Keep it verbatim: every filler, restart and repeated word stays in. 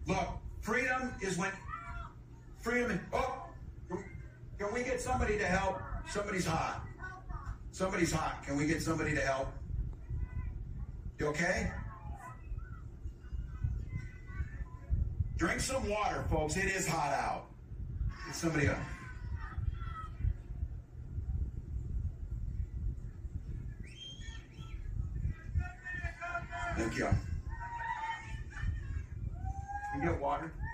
Look, freedom is when freedom is, oh, can we get somebody to help? Somebody's hot. Somebody's hot. Can we get somebody to help? You okay? Drink some water, folks. It is hot out. Get somebody up. Thank you. Can you get water?